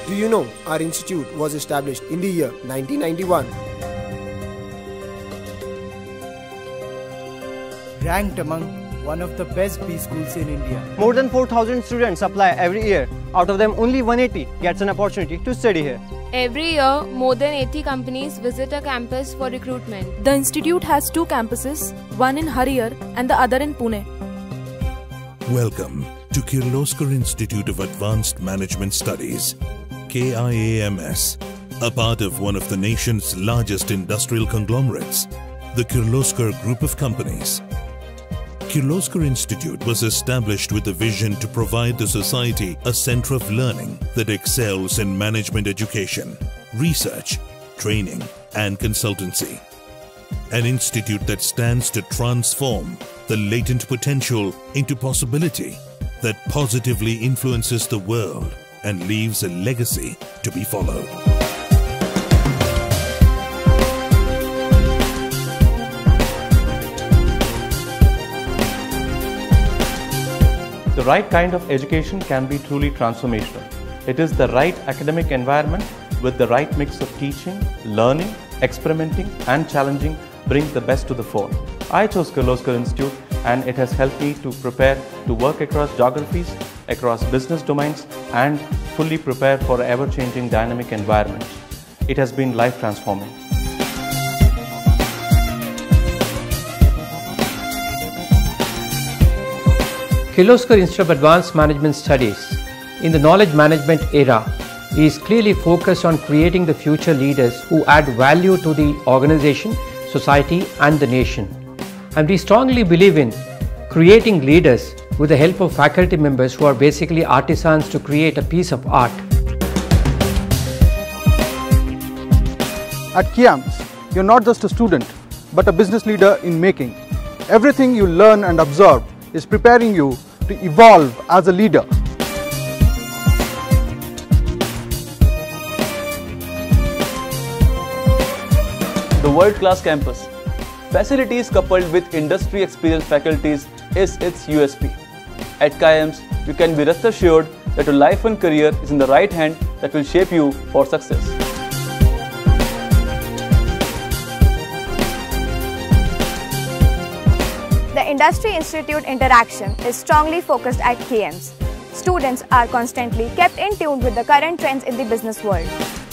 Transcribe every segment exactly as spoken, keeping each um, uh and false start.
Do you know our institute was established in the year nineteen ninety-one? Ranked among one of the best B schools in India. More than four thousand students apply every year. Out of them, only one hundred eighty gets an opportunity to study here. Every year, more than eighty companies visit our campus for recruitment. The institute has two campuses, one in Harihar and the other in Pune. Welcome to Kirloskar Institute of Advanced Management Studies, K I A M S, a part of one of the nation's largest industrial conglomerates, the Kirloskar Group of Companies. Kirloskar Institute was established with a vision to provide the society a center of learning that excels in management education, research, training and consultancy. An institute that stands to transform the latent potential into possibility that positively influences the world and leaves a legacy to be followed. The right kind of education can be truly transformational. It is the right academic environment with the right mix of teaching, learning, experimenting and challenging brings the best to the fore. I chose Kirloskar Institute and it has helped me to prepare to work across geographies, across business domains and fully prepare for an ever-changing dynamic environment. It has been life-transforming. Kirloskar Institute of Advanced Management Studies, in the knowledge management era, is clearly focused on creating the future leaders who add value to the organization, society and the nation. And we strongly believe in creating leaders with the help of faculty members who are basically artisans to create a piece of art. At K I A M S, you're not just a student, but a business leader in making. Everything you learn and observe is preparing you to evolve as a leader. The world-class campus, facilities coupled with industry experienced faculties is its U S P. At K I A M S, you can be rest assured that your life and career is in the right hand that will shape you for success. The Industry Institute interaction is strongly focused at K I A M S. Students are constantly kept in tune with the current trends in the business world.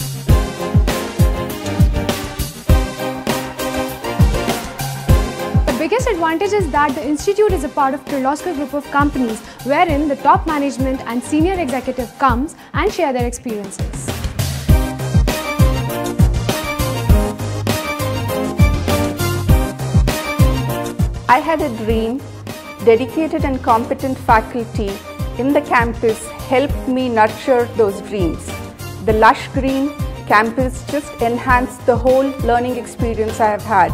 The biggest advantage is that the institute is a part of Kirloskar Group of Companies, wherein the top management and senior executive comes and share their experiences. I had a dream. Dedicated and competent faculty in the campus helped me nurture those dreams. The lush green campus just enhanced the whole learning experience I have had.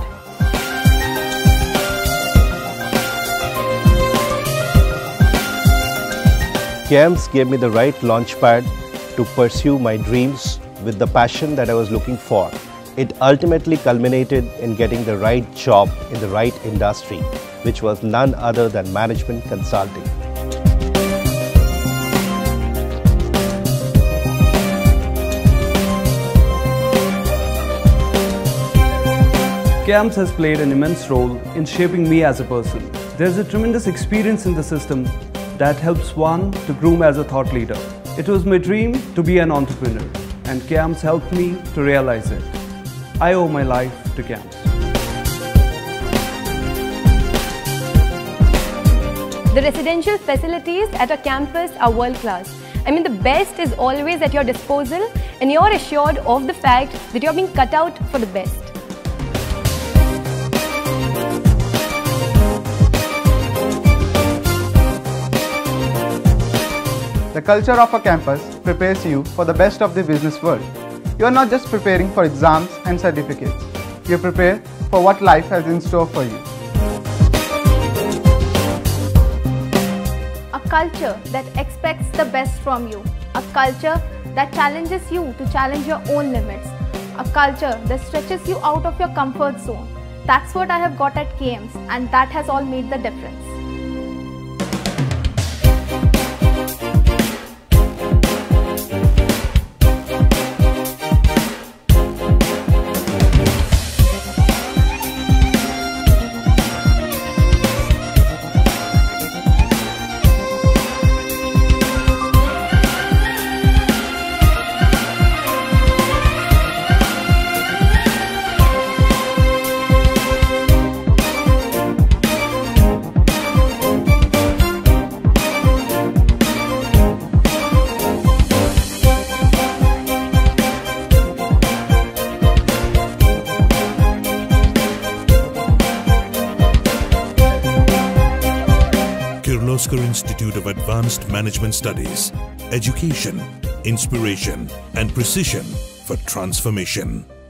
K I A M S gave me the right launchpad to pursue my dreams with the passion that I was looking for. It ultimately culminated in getting the right job in the right industry, which was none other than management consulting. K I A M S has played an immense role in shaping me as a person. There's a tremendous experience in the system that helps one to groom as a thought leader. It was my dream to be an entrepreneur, and K I A M S helped me to realize it. I owe my life to K I A M S. The residential facilities at a campus are world-class. I mean, the best is always at your disposal and you're assured of the fact that you're being cut out for the best. The culture of a campus prepares you for the best of the business world. You are not just preparing for exams and certificates. You prepare for what life has in store for you. A culture that expects the best from you. A culture that challenges you to challenge your own limits. A culture that stretches you out of your comfort zone. That's what I have got at K I A M S, and that has all made the difference. Kirloskar Institute of Advanced Management Studies. Education, inspiration, and precision for transformation.